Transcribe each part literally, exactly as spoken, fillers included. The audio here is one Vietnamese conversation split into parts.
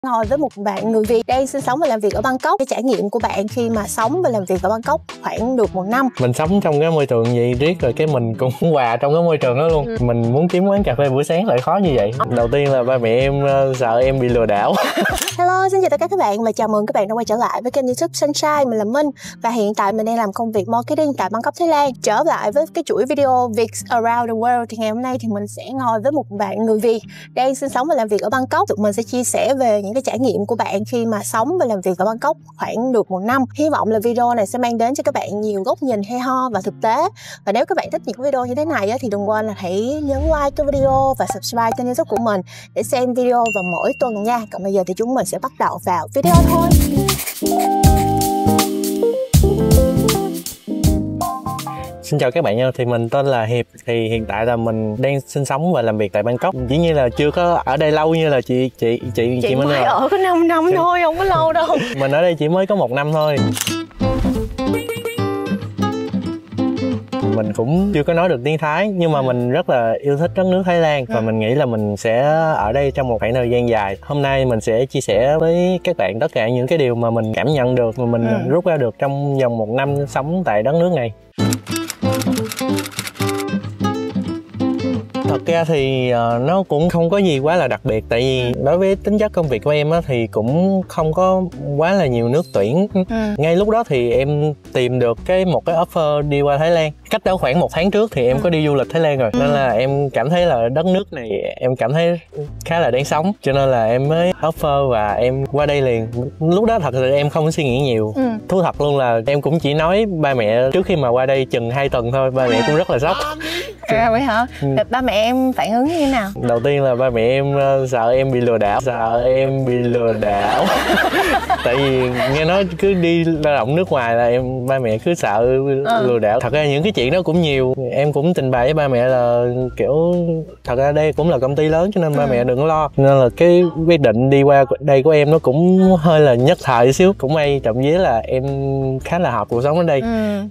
Ngồi với một bạn người Việt đang sinh sống và làm việc ở Bangkok. Cái trải nghiệm của bạn khi mà sống và làm việc ở Bangkok khoảng được một năm. Mình sống trong cái môi trường gì riết rồi cái mình cũng hòa trong cái môi trường đó luôn. ừ. Mình muốn kiếm quán cà phê buổi sáng lại khó như vậy. Đầu tiên là ba mẹ em sợ em bị lừa đảo. Hello, xin chào tất cả các bạn và chào mừng các bạn đã quay trở lại với kênh YouTube Sunshine. Mình là Minh và hiện tại mình đang làm công việc marketing tại Bangkok, Thái Lan. Trở lại với cái chuỗi video Việt Around the World thì ngày hôm nay thì mình sẽ ngồi với một bạn người Việt đang sinh sống và làm việc ở Bangkok. Tụi mình sẽ chia sẻ về những cái trải nghiệm của bạn khi mà sống và làm việc ở Bangkok khoảng được một năm. Hy vọng là video này sẽ mang đến cho các bạn nhiều góc nhìn hay ho và thực tế. Và nếu các bạn thích những video như thế này thì đừng quên là hãy nhấn like cái video và subscribe kênh YouTube của mình để xem video vào mỗi tuần nha. Còn bây giờ thì chúng mình sẽ bắt đầu vào video thôi. Xin chào các bạn nha, thì mình tên là Hiệp. Thì hiện tại là mình đang sinh sống và làm việc tại Bangkok. Dĩ nhiên là chưa có ở đây lâu như là chị chị chị chị, chị mới mới ở có năm năm chị... thôi, không có lâu đâu. Mình ở đây chỉ mới có một năm thôi. Mình cũng chưa có nói được tiếng Thái nhưng mà mình rất là yêu thích đất nước Thái Lan và mình nghĩ là mình sẽ ở đây trong một khoảng thời gian dài. Hôm nay mình sẽ chia sẻ với các bạn tất cả những cái điều mà mình cảm nhận được mà mình ừ. rút ra được trong vòng một năm sống tại đất nước này. Thật ra thì uh, nó cũng không có gì quá là đặc biệt. Tại vì đối với tính chất công việc của em á, thì cũng không có quá là nhiều nước tuyển. ừ. Ngay lúc đó thì em tìm được cái một cái offer đi qua Thái Lan. Cách đó khoảng một tháng trước thì em ừ. có đi du lịch Thái Lan rồi. ừ. Nên là em cảm thấy là đất nước này em cảm thấy khá là đáng sống. Cho nên là em mới offer và em qua đây liền. Lúc đó thật sự em không có suy nghĩ nhiều. ừ. Thú thật luôn là em cũng chỉ nói ba mẹ trước khi mà qua đây chừng hai tuần thôi. Ba mẹ cũng rất là sốc. À vậy hả? ừ. Ba mẹ em phản ứng như thế nào? Đầu tiên là ba mẹ em sợ em bị lừa đảo. Sợ em bị lừa đảo. Tại vì nghe nói cứ đi lao động nước ngoài là em ba mẹ cứ sợ ừ. lừa đảo. Thật ra những cái chuyện đó cũng nhiều. Em cũng trình bày với ba mẹ là kiểu thật ra đây cũng là công ty lớn cho nên ba ừ. mẹ đừng có lo. Nên là cái quyết định đi qua đây của em nó cũng hơi là nhất thời xíu. Cũng may trộm vía là em khá là hợp cuộc sống ở đây. ừ.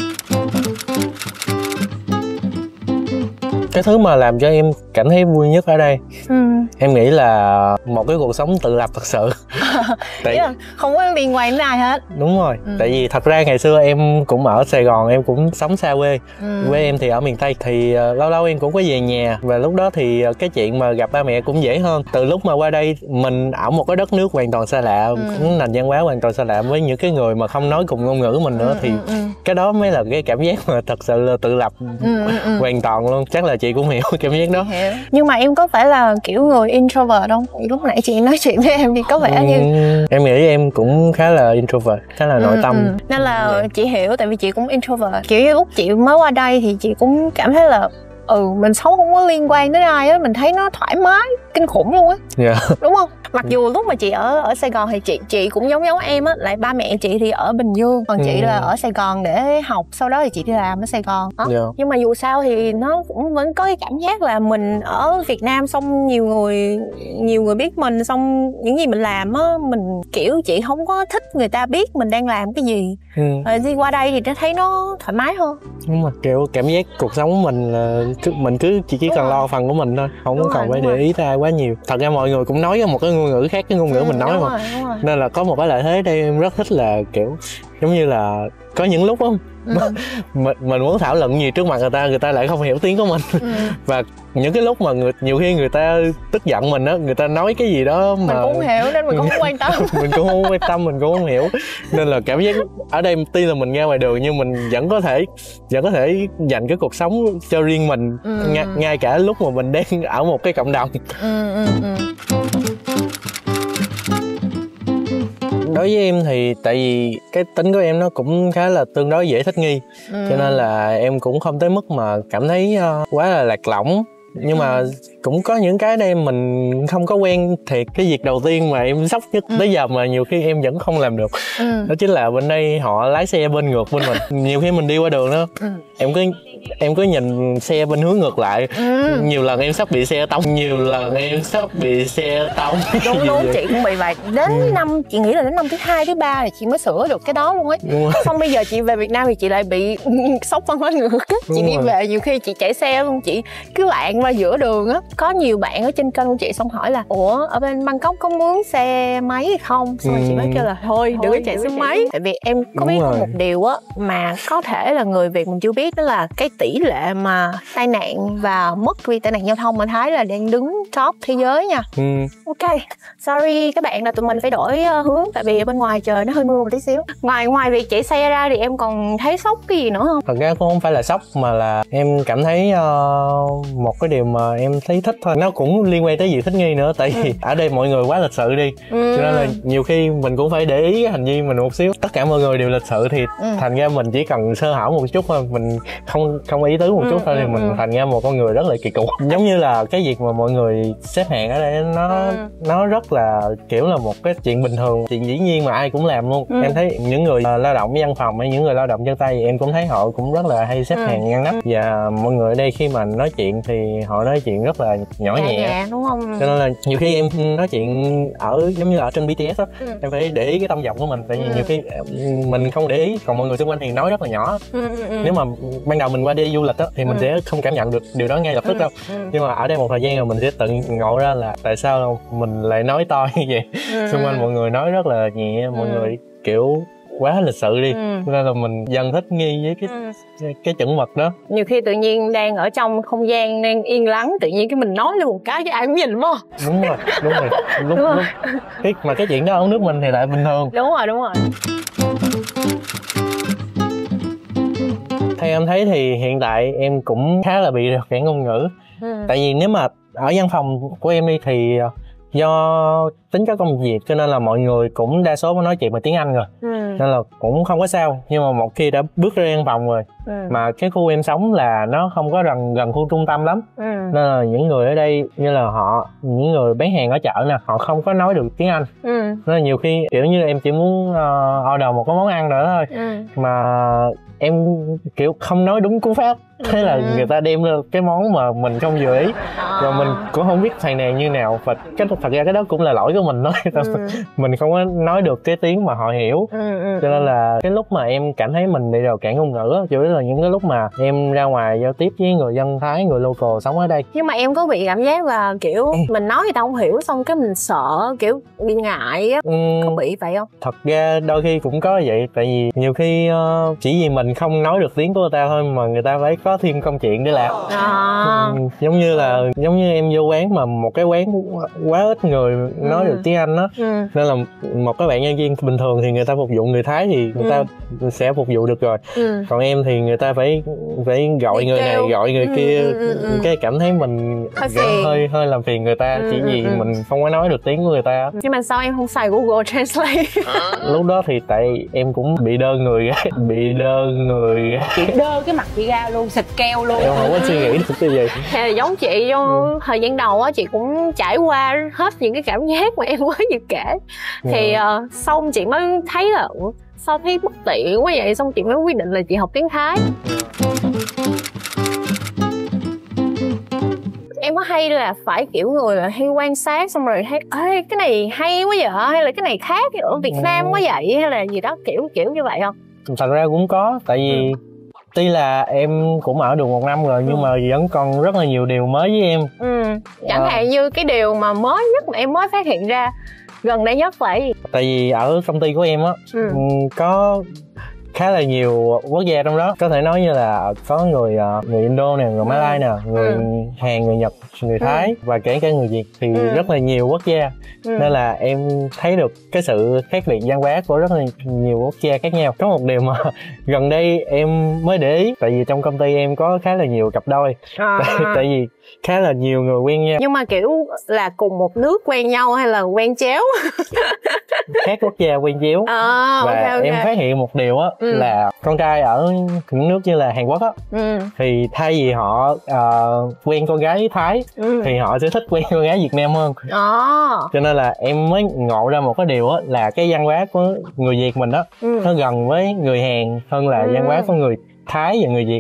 Cái thứ mà làm cho em cảm thấy vui nhất ở đây ừ. em nghĩ là một cái cuộc sống tự lập thật sự. Tại... là không có liên quan đến ai hết. Đúng rồi. ừ. Tại vì thật ra ngày xưa em cũng ở Sài Gòn, em cũng sống xa quê. ừ. Quê em thì ở miền Tây. Thì uh, lâu lâu em cũng có về nhà. Và lúc đó thì uh, cái chuyện mà gặp ba mẹ cũng dễ hơn. Từ lúc mà qua đây mình ở một cái đất nước hoàn toàn xa lạ, ừ. cũng nền văn hóa hoàn toàn xa lạ với những cái người mà không nói cùng ngôn ngữ mình nữa. ừ, thì ừ, cái đó mới là cái cảm giác mà thật sự là tự lập ừ, ừ. hoàn toàn luôn. Chắc là chị cũng hiểu cảm giác đó. Hiểu. Nhưng mà em có phải là kiểu người introvert không? Lúc nãy chị nói chuyện với em thì có vẻ như ừ, em nghĩ em cũng khá là introvert, khá là ừ, nội tâm. ừ. Nên là yeah. chị hiểu, tại vì chị cũng introvert. Kiểu như lúc chị mới qua đây thì chị cũng cảm thấy là ừ mình sống không có liên quan đến ai á, mình thấy nó thoải mái kinh khủng luôn á. yeah. Đúng không? Mặc dù lúc mà chị ở ở Sài Gòn thì chị chị cũng giống giống em á, lại ba mẹ chị thì ở Bình Dương, còn chị ừ. là ở Sài Gòn để học, sau đó thì chị đi làm ở Sài Gòn. Đó. yeah. Nhưng mà dù sao thì nó cũng vẫn có cái cảm giác là mình ở Việt Nam xong nhiều người nhiều người biết mình, xong những gì mình làm á, mình kiểu chị không có thích người ta biết mình đang làm cái gì. ừ. Rồi đi qua đây thì nó thấy nó thoải mái hơn. Đúng rồi, kiểu cảm giác cuộc sống mình mình cứ chỉ chỉ cần lo phần của mình thôi, không có cần phải để ý tới ai quá nhiều. Thật ra mọi người cũng nói một cái ngôn ngữ khác cái ngôn ngữ ừ, mình nói mà. Rồi, nên là có một cái lợi thế đây em rất thích là kiểu giống như là có những lúc á ừ. mình mình muốn thảo luận gì trước mặt người ta, người ta lại không hiểu tiếng của mình. ừ. Và những cái lúc mà người nhiều khi người ta tức giận mình á, người ta nói cái gì đó mà mình cũng không hiểu nên mình cũng không quan tâm. Mình cũng không quan tâm, mình cũng không hiểu. Nên là cảm giác ở đây tuy là mình ra ngoài đường nhưng mình vẫn có thể vẫn có thể dành cái cuộc sống cho riêng mình. ừ. ngay, ngay cả lúc mà mình đang ở một cái cộng đồng. ừ, ừ, ừ. Đối với em thì tại vì cái tính của em nó cũng khá là tương đối dễ thích nghi. ừ. Cho nên là em cũng không tới mức mà cảm thấy uh, quá là lạc lõng. Nhưng mà cũng có những cái đây mình không có quen thiệt. Cái việc đầu tiên mà em sốc nhất ừ. tới giờ mà nhiều khi em vẫn không làm được ừ. đó chính là bên đây họ lái xe bên ngược bên mình. Nhiều khi mình đi qua đường đó ừ. em cứ em cứ nhìn xe bên hướng ngược lại. Ừ. Nhiều lần em sắp bị xe tông, nhiều lần em sắp bị xe tông. Đúng đúng, chị cũng bị vậy. Đến ừ. năm, chị nghĩ là đến năm thứ hai, thứ ba thì chị mới sửa được cái đó luôn ấy. Xong bây giờ chị về Việt Nam thì chị lại bị sốc văn hóa ngược á. Chị đi về nhiều khi chị chạy xe luôn, chị cứ lạng qua giữa đường á. Có nhiều bạn ở trên kênh của chị xong hỏi là ủa ở bên Bangkok có mướn xe máy hay không? Xong rồi ừ. chị mới kêu là thôi đừng có chạy xe máy. Tại vì em có đúng biết rồi. Một điều á mà có thể là người Việt mình chưa biết, đó là cái tỷ lệ mà tai nạn và mất vì tai nạn giao thông ở Thái là đang đứng top thế giới nha. Ừ. Ok, sorry các bạn là tụi mình phải đổi hướng tại vì ở bên ngoài trời nó hơi mưa một tí xíu. Ngoài ngoài việc chạy xe ra thì em còn thấy sốc cái gì nữa không? Thật ra cũng không phải là sốc mà là em cảm thấy uh, một cái điều mà em thấy thích thôi. Nó cũng liên quan tới việc thích nghi nữa. Tại vì ừ. ở đây mọi người quá lịch sự đi, ừ. cho nên là nhiều khi mình cũng phải để ý cái hành vi mình một xíu. Tất cả mọi người đều lịch sự thì ừ. thành ra mình chỉ cần sơ hở một chút thôi, mình không không ý tứ một chút ừ. thôi thì ừ. mình thành ra một con người rất là kỳ cục. Giống như là cái việc mà mọi người xếp hàng ở đây nó ừ. nó rất là kiểu là một cái chuyện bình thường, chuyện dĩ nhiên mà ai cũng làm luôn. Ừ. Em thấy những người uh, lao động văn phòng hay những người lao động chân tay em cũng thấy họ cũng rất là hay xếp ừ. hàng ngăn nắp, và mọi người ở đây khi mà nói chuyện thì họ nói chuyện rất là nhỏ nhẹ, nhẹ đúng không? Cho nên là nhiều khi em nói chuyện ở giống như là ở trên bê tê ét á, ừ. em phải để ý cái tông giọng của mình, tại vì ừ. nhiều khi mình không để ý, còn mọi người xung quanh thì nói rất là nhỏ. ừ, ừ, ừ. Nếu mà ban đầu mình qua đi du lịch á thì mình ừ. sẽ không cảm nhận được điều đó ngay lập tức ừ. đâu, ừ. nhưng mà ở đây một thời gian rồi mình sẽ tự ngộ ra là tại sao mình lại nói to như vậy. ừ. Xung quanh mọi người nói rất là nhẹ, mọi ừ. người kiểu quá lịch sự đi, ừ. nên là mình dần thích nghi với cái ừ. cái, cái chuẩn mực đó. Nhiều khi tự nhiên đang ở trong không gian đang yên lắng, tự nhiên cái mình nói lên một cái cái ai cũng nhìn đúng không? Đúng rồi, đúng rồi. Lúc, đúng rồi. Lúc, cái, mà cái chuyện đó ở nước mình thì lại bình thường. Đúng rồi, đúng rồi. Theo em thấy thì hiện tại em cũng khá là bị rào cản ngôn ngữ. ừ. Tại vì nếu mà ở văn phòng của em đi thì do tính chất công việc cho nên là mọi người cũng đa số mới nói chuyện bằng tiếng Anh rồi, ừ. nên là cũng không có sao. Nhưng mà một khi đã bước ra văn phòng rồi, ừ. mà cái khu em sống là nó không có gần gần khu trung tâm lắm, ừ. nên là những người ở đây như là họ những người bán hàng ở chợ nè, họ không có nói được tiếng Anh, ừ. nên là nhiều khi kiểu như em chỉ muốn uh, order một cái món ăn nữa thôi, ừ. mà em kiểu không nói đúng cú pháp, thế là ừ. người ta đem lên cái món mà mình không vừa ý, à. rồi mình cũng không biết phàn nàn như nào. Và cái thật ra cái đó cũng là lỗi của mình thôi, ừ. mình không có nói được cái tiếng mà họ hiểu, ừ, ừ. cho nên là cái lúc mà em cảm thấy mình bị rào cản ngôn ngữ chủ yếu là những cái lúc mà em ra ngoài giao tiếp với người dân Thái, người local sống ở đây. Nhưng mà em có bị cảm giác là kiểu ừ. mình nói người ta không hiểu, xong cái mình sợ kiểu bị ngại á, ừ. có bị vậy không? Thật ra đôi khi cũng có vậy, tại vì nhiều khi uh, chỉ vì mình không nói được tiếng của người ta thôi mà người ta phải có thêm công chuyện để làm. à. ừ, giống như là giống như em vô quán mà một cái quán quá ít người nói ừ. được tiếng Anh á, ừ. nên là một cái bạn nhân viên bình thường thì người ta phục vụ người Thái thì người ừ. ta sẽ phục vụ được rồi, ừ. còn em thì người ta phải phải gọi Đi người kêu. này gọi người ừ, kia, ừ, ừ, ừ. cái cảm thấy mình hơi hơi, hơi làm phiền người ta, ừ, chỉ vì ừ, ừ. mình không có nói được tiếng của người ta. Nhưng mà sao em không xài Google Translate? Lúc đó thì tại em cũng bị đơ người bị đơ người chị đơ cái mặt chị ra luôn, xịt keo luôn, em không có suy nghĩ được cái gì. Hay là giống chị vô ừ. thời gian đầu á, chị cũng trải qua hết những cái cảm giác mà em mới vừa kể, thì ừ. uh, xong chị mới thấy là sao thấy bất tiện quá vậy, xong chị mới quyết định là chị học tiếng Thái. Em có hay là phải kiểu người là hay quan sát xong rồi thấy ê cái này hay quá vậy, hay là cái này khác ở Việt Nam quá vậy, hay là gì đó kiểu kiểu như vậy không? Thật ra cũng có, tại vì ừ. tuy là em cũng ở được một năm rồi nhưng ừ. mà vẫn còn rất là nhiều điều mới với em. ừ. Chẳng à. hạn như cái điều mà mới nhất mà em mới phát hiện ra gần đây nhất phải gì? Tại vì ở công ty của em á, ừ. có khá là nhiều quốc gia trong đó, có thể nói như là có người người Indo nè, người Malai nè, người ừ. Hàn, người Nhật, người Thái, ừ. và kể cả người Việt, thì ừ. rất là nhiều quốc gia, ừ. nên là em thấy được cái sự khác biệt văn hóa của rất là nhiều quốc gia khác nhau. Có một điều mà gần đây em mới để ý, tại vì trong công ty em có khá là nhiều cặp đôi, à. tại, tại vì khá là nhiều người quen nhau. Nhưng mà kiểu là cùng một nước quen nhau hay là quen chéo? Khác quốc gia quen chéo. À, và okay, okay. em phát hiện một điều á, ừ. là con trai ở những nước như là Hàn Quốc á, ừ. thì thay vì họ uh, quen con gái Thái, ừ. thì họ sẽ thích quen con gái Việt Nam hơn. À. Cho nên là em mới ngộ ra một cái điều á, là cái văn hóa của người Việt mình á, ừ. nó gần với người Hàn hơn là ừ. văn hóa của người Thái và người Việt.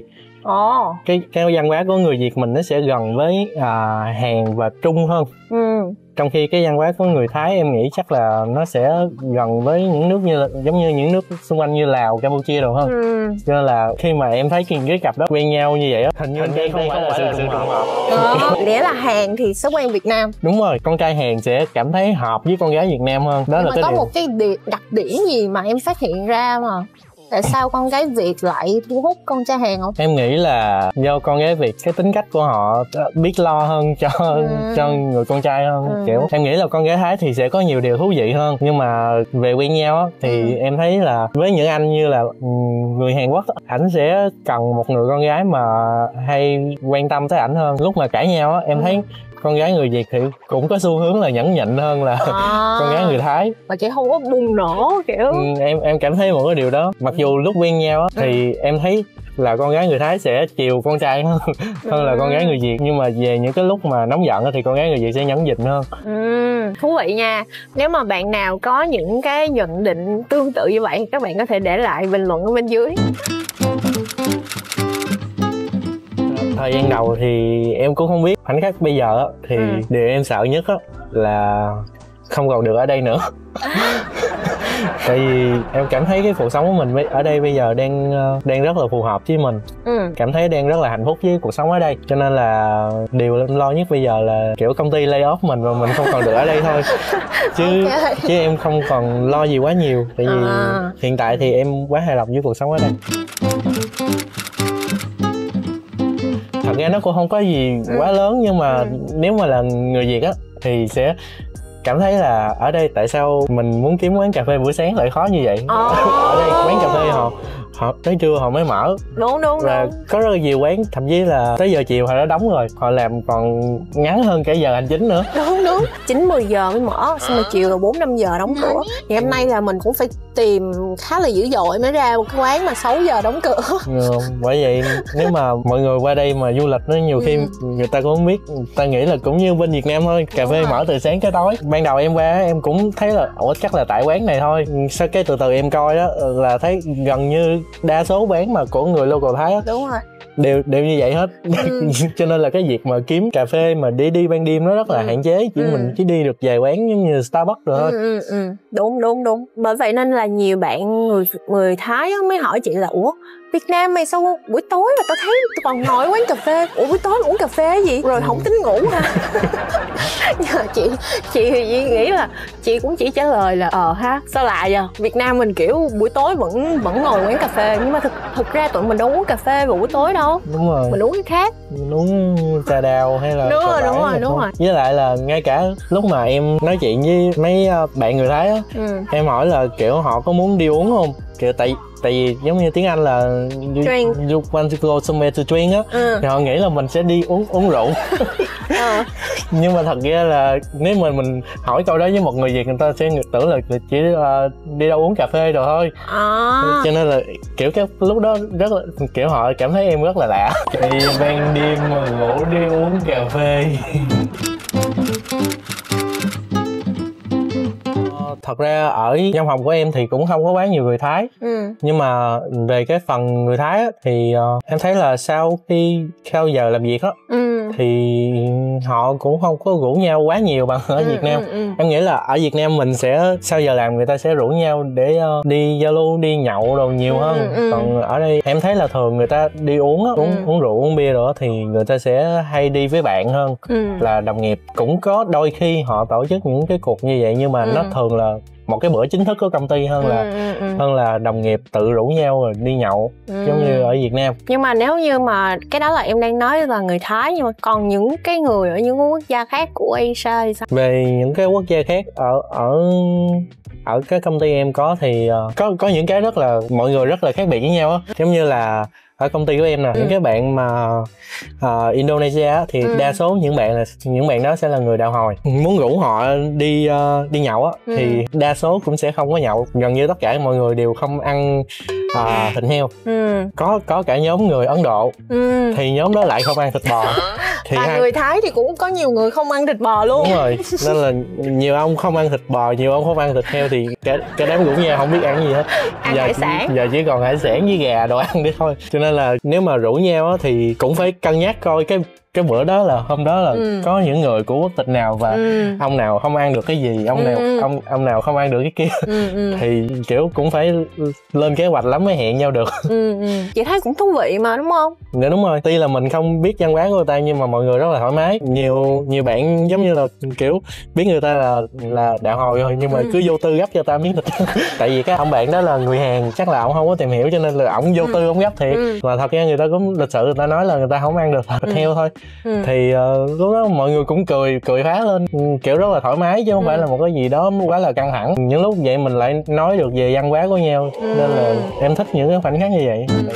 Ồ. Oh. Cái cái văn hóa của người Việt mình nó sẽ gần với à, Hàn và Trung hơn. Ừ. Trong khi cái văn hóa của người Thái em nghĩ chắc là nó sẽ gần với những nước như là, giống như những nước xung quanh như Lào, Campuchia đồ hơn. Ừ. Cho nên là khi mà em thấy cái cặp đó quen nhau như vậy á, hình như đây không phải là sự trùng hợp. Nghĩa là Hàn thì sẽ quen Việt Nam. Đúng rồi, con trai Hàn sẽ cảm thấy hợp với con gái Việt Nam hơn. Đó. Nhưng là mà cái có điều... một cái đặc điểm gì mà em phát hiện ra mà tại sao con gái Việt lại thu hút con trai Hàn không? Em nghĩ là do con gái Việt cái tính cách của họ biết lo hơn cho ừ. cho người con trai hơn. Ừ. Kiểu em nghĩ là con gái Thái thì sẽ có nhiều điều thú vị hơn, nhưng mà về quen nhau á thì ừ. em thấy là với những anh như là người Hàn Quốc, ảnh sẽ cần một người con gái mà hay quan tâm tới ảnh hơn. Lúc mà cãi nhau á, em ừ. thấy con gái người Việt thì cũng có xu hướng là nhẫn nhịn hơn là à, con gái người Thái, mà chị không có bùng nổ kiểu. Ừ, em em cảm thấy một cái điều đó. Mặc dù lúc quen nhau á thì ừ. em thấy là con gái người Thái sẽ chiều con trai hơn hơn là con gái người Việt, nhưng mà về những cái lúc mà nóng giận thì con gái người Việt sẽ nhẫn nhịn hơn. Ừ, thú vị nha. Nếu mà bạn nào có những cái nhận định tương tự như vậy thì các bạn có thể để lại bình luận ở bên dưới. Thời gian đầu thì em cũng không biết khoảnh khắc bây giờ thì ừ. điều em sợ nhất là không còn được ở đây nữa. Tại vì em cảm thấy cái cuộc sống của mình ở đây bây giờ đang đang rất là phù hợp với mình. Ừ. Cảm thấy đang rất là hạnh phúc với cuộc sống ở đây. Cho nên là điều em lo nhất bây giờ là kiểu công ty lay off mình và mình không còn được ở đây thôi. Chứ okay. chứ em không còn lo gì quá nhiều. Tại vì à. hiện tại thì em quá hài lòng với cuộc sống ở đây. Thật ra nó cũng không có gì quá lớn, nhưng mà ừ. nếu mà là người Việt á thì sẽ cảm thấy là ở đây tại sao mình muốn kiếm quán cà phê buổi sáng lại khó như vậy. Oh. Ở đây quán cà phê họ họ tới trưa họ mới mở. Đúng đúng và đúng. Có rất là nhiều quán thậm chí là tới giờ chiều họ đã đóng rồi, họ làm còn ngắn hơn cả giờ hành chính nữa. Đúng đúng, chín mười giờ mới mở, xong rồi chiều là bốn năm giờ đóng cửa. Thì hôm nay là mình cũng phải tìm khá là dữ dội mới ra một cái quán mà sáu giờ đóng cửa. Ừ, bởi vậy nếu mà mọi người qua đây mà du lịch nó nhiều khi ừ. người ta cũng không biết, người ta nghĩ là cũng như bên Việt Nam thôi, cà phê mở từ sáng tới tối. Ban đầu em qua em cũng thấy là ủa chắc là tại quán này thôi, sau cái từ từ em coi đó là thấy gần như đa số quán mà của người local Thái á, đúng rồi, đều đều như vậy hết. Ừ. Cho nên là cái việc mà kiếm cà phê mà đi đi ban đêm nó rất là ừ. hạn chế, chỉ ừ. mình chỉ đi được vài quán giống như Starbucks rồi thôi. Ừ, ừ, ừ. Đúng đúng đúng. Bởi vậy nên là nhiều bạn người người Thái mới hỏi chị là ủa Việt Nam mày sao buổi tối mà tao thấy tao còn ngồi quán cà phê, ủa buổi tối uống cà phê gì rồi không tính ngủ hả? Nhưng mà chị chị thì nghĩ là chị cũng chỉ trả lời là ờ ha sao lạ vậy, Việt Nam mình kiểu buổi tối vẫn vẫn ngồi quán cà phê, nhưng mà thực thực ra tụi mình đâu uống cà phê vào buổi tối đâu. Đúng rồi, mình uống cái khác, mình uống trà đào hay là đúng rồi đúng rồi đúng rồi. Với lại là ngay cả lúc mà em nói chuyện với mấy bạn người Thái á, ừ. em hỏi là kiểu họ có muốn đi uống không, kiểu tại tại vì giống như tiếng Anh là you, you want to go somewhere to drink á, ừ. thì họ nghĩ là mình sẽ đi uống uống rượu. Ừ. Nhưng mà thật ra là nếu mà mình hỏi câu đó với một người Việt, người ta sẽ tưởng là chỉ uh, đi đâu uống cà phê rồi thôi. À. Cho nên là kiểu cái lúc đó rất là kiểu họ cảm thấy em rất là lạ. Thì ban đêm mà ngủ đi uống cà phê. Thật ra ở văn phòng của em thì cũng không có quá nhiều người Thái, ừ. nhưng mà về cái phần người Thái á, thì uh, em thấy là sau khi theo giờ làm việc á, ừ. thì họ cũng không có rủ nhau quá nhiều bằng ở ừ, Việt Nam. Ừ, ừ. Em nghĩ là ở Việt Nam mình sẽ sau giờ làm người ta sẽ rủ nhau để uh, đi giao lưu, đi nhậu đồ nhiều ừ, hơn. Ừ. Còn ở đây em thấy là thường người ta đi uống á, uống, ừ. uống rượu uống bia rồi thì người ta sẽ hay đi với bạn hơn, ừ. là đồng nghiệp. Cũng có đôi khi họ tổ chức những cái cuộc như vậy, nhưng mà ừ. nó thường là một cái bữa chính thức của công ty hơn là ừ, ừ, ừ. hơn là đồng nghiệp tự rủ nhau rồi đi nhậu, ừ. giống như ở Việt Nam. Nhưng mà nếu như mà cái đó là em đang nói là người Thái, nhưng mà còn những cái người ở những quốc gia khác của Asia thì sao? Về những cái quốc gia khác ở ở ở cái công ty em có thì uh, có có những cái rất là mọi người rất là khác biệt với nhau á, giống như là ở công ty của em nè, ừ. những cái bạn mà uh, Indonesia thì ừ. đa số những bạn là những bạn đó sẽ là người đạo Hồi. Muốn rủ họ đi uh, đi nhậu á, ừ. thì đa số cũng sẽ không có nhậu. Gần như tất cả mọi người đều không ăn à, thịt heo. Ừ. Có có cả nhóm người Ấn Độ. Ừ. Thì nhóm đó lại không ăn thịt bò. Thì à, hai... người Thái thì cũng có nhiều người không ăn thịt bò luôn. Đúng rồi, nên là nhiều ông không ăn thịt bò, nhiều ông không ăn thịt heo thì cái cái đám rủ nhau không biết ăn gì hết. Ăn giờ hải sản. Giờ chỉ còn hải sản với gà đồ ăn đi thôi. Cho nên là nếu mà rủ nhau á thì cũng phải cân nhắc coi cái cái bữa đó là hôm đó là ừ. có những người của quốc tịch nào và ừ. ông nào không ăn được cái gì, ông ừ. nào ông ông nào không ăn được cái kia. Ừ, ừ. Thì kiểu cũng phải lên kế hoạch lắm mới hẹn nhau được. Ừ, ừ. Chị thấy cũng thú vị mà đúng không? Dạ đúng rồi. Tuy là mình không biết văn hóa của người ta nhưng mà mọi người rất là thoải mái. Nhiều nhiều bạn giống như là kiểu biết người ta là là đạo Hồi rồi nhưng mà ừ. cứ vô tư gấp cho ta miếng thịt. Tại vì cái ông bạn đó là người Hàn, chắc là ông không có tìm hiểu cho nên là ổng vô tư ông gấp thiệt. Ừ. Mà thật ra người ta cũng lịch sự, người ta nói là người ta không ăn được thịt ừ. heo thôi. Ừ. Thì uh, lúc đó mọi người cũng cười cười phá lên, kiểu rất là thoải mái chứ không ừ. phải là một cái gì đó quá là căng thẳng. Những lúc vậy mình lại nói được về văn hóa của nhau ừ. nên là em thích những cái khoảnh khắc như vậy. Ừ.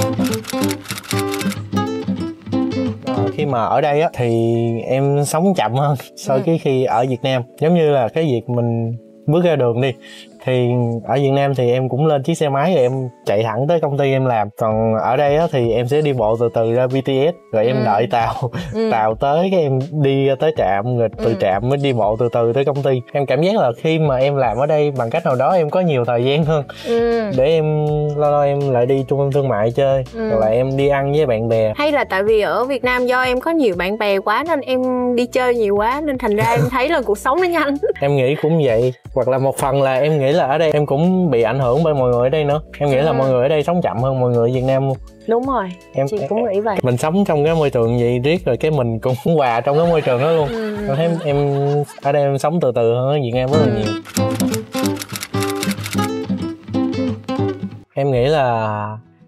Khi mà ở đây á thì em sống chậm hơn so với ừ. khi ở Việt Nam. Giống như là cái việc mình bước ra đường đi thì ở Việt Nam thì em cũng lên chiếc xe máy rồi em chạy thẳng tới công ty em làm. Còn ở đây á thì em sẽ đi bộ từ từ ra bê tê ét rồi em ừ. đợi tàu ừ. tàu tới cái em đi tới trạm rồi từ ừ. trạm mới đi bộ từ từ tới công ty. Em cảm giác là khi mà em làm ở đây bằng cách nào đó em có nhiều thời gian hơn ừ. để em lo lo em lại đi trung tâm thương mại chơi ừ. hoặc là em đi ăn với bạn bè. Hay là tại vì ở Việt Nam do em có nhiều bạn bè quá nên em đi chơi nhiều quá nên thành ra em thấy là cuộc sống nó nhanh. Em nghĩ cũng vậy, hoặc là một phần là em nghĩ là ở đây em cũng bị ảnh hưởng bởi mọi người ở đây nữa. Em nghĩ ừ. là mọi người ở đây sống chậm hơn mọi người ở Việt Nam luôn. Đúng rồi, em chị cũng nghĩ vậy. Mình sống trong cái môi trường vậy riết rồi cái mình cũng hòa trong cái môi trường đó luôn. Ừ. Em thấy em ở đây em sống từ từ hơn ở Việt Nam rất là nhiều. Em nghĩ là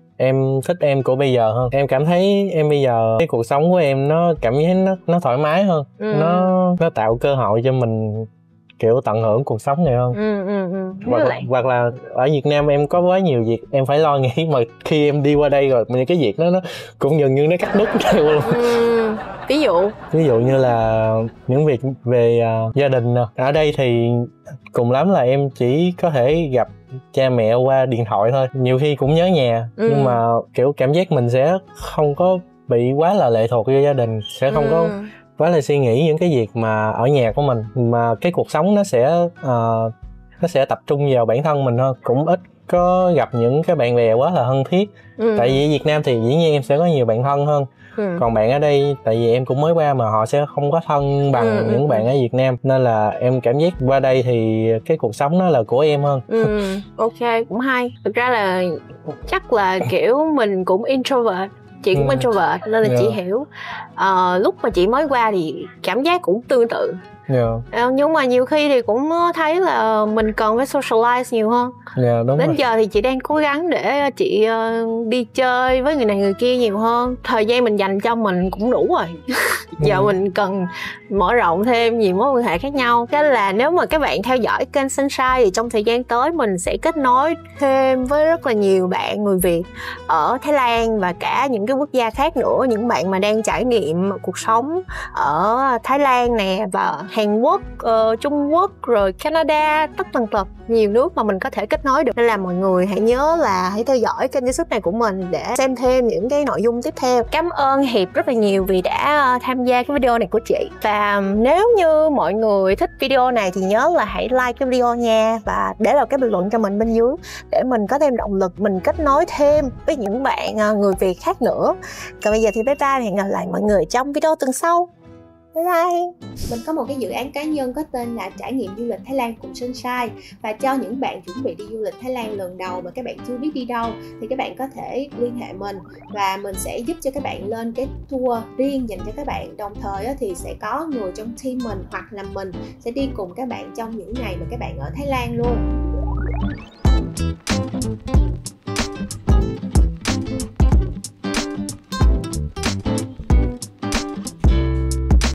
em thích em của bây giờ hơn. Em cảm thấy em bây giờ cái cuộc sống của em nó cảm giác nó nó thoải mái hơn. Ừ. Nó nó tạo cơ hội cho mình kiểu tận hưởng cuộc sống này hơn. Ừ, ừ, ừ. Hoặc, là, hoặc là ở Việt Nam em có quá nhiều việc em phải lo nghĩ mà khi em đi qua đây rồi những cái việc đó nó cũng dường như nó cắt đứt theo luôn. Ừ. Ví dụ ví dụ như là những việc về uh, gia đình nè. Ở đây thì cùng lắm là em chỉ có thể gặp cha mẹ qua điện thoại thôi. Nhiều khi cũng nhớ nhà ừ. nhưng mà kiểu cảm giác mình sẽ không có bị quá là lệ thuộc vô gia đình, sẽ không ừ. có quá là suy nghĩ những cái việc mà ở nhà của mình, mà cái cuộc sống nó sẽ uh, nó sẽ tập trung vào bản thân mình hơn. Cũng ít có gặp những cái bạn bè quá là thân thiết. ừ. Tại vì ở Việt Nam thì dĩ nhiên em sẽ có nhiều bạn thân hơn. ừ. Còn bạn ở đây tại vì em cũng mới qua mà họ sẽ không có thân bằng ừ. những bạn ở Việt Nam, nên là em cảm giác qua đây thì cái cuộc sống nó là của em hơn. ừ. Ok, cũng hay. Thực ra là chắc là kiểu mình cũng introvert, chị cũng ừ. introvert nên là yeah. chị hiểu. À, lúc mà chị mới qua thì cảm giác cũng tương tự. Yeah. À, nhưng mà nhiều khi thì cũng thấy là mình cần phải socialize nhiều hơn. Yeah, đúng đến rồi. Giờ thì chị đang cố gắng để chị uh, đi chơi với người này người kia nhiều hơn. Thời gian mình dành cho mình cũng đủ rồi. Giờ ừ. mình cần mở rộng thêm nhiều mối quan hệ khác nhau. Cái là nếu mà các bạn theo dõi kênh Sunshine thì trong thời gian tới mình sẽ kết nối thêm với rất là nhiều bạn người Việt ở Thái Lan và cả những cái quốc gia khác nữa. Những bạn mà đang trải nghiệm cuộc sống ở Thái Lan nè, và Hàn Quốc, uh, Trung Quốc, rồi Canada, tất tần tật nhiều nước mà mình có thể kết nối được. Nên là mọi người hãy nhớ là hãy theo dõi kênh YouTube này của mình để xem thêm những cái nội dung tiếp theo. Cảm ơn Hiệp rất là nhiều vì đã tham gia cái video này của chị. Và nếu như mọi người thích video này thì nhớ là hãy like cái video nha, và để lại cái bình luận cho mình bên dưới để mình có thêm động lực mình kết nối thêm với những bạn người Việt khác nữa. Còn bây giờ thì bye bye, hẹn gặp lại mọi người trong video tuần sau. Bye bye. Mình có một cái dự án cá nhân có tên là Trải nghiệm du lịch Thái Lan cùng Sunshine, và cho những bạn chuẩn bị đi du lịch Thái Lan lần đầu mà các bạn chưa biết đi đâu thì các bạn có thể liên hệ mình và mình sẽ giúp cho các bạn lên cái tour riêng dành cho các bạn. Đồng thời thì sẽ có người trong team mình hoặc là mình sẽ đi cùng các bạn trong những ngày mà các bạn ở Thái Lan luôn.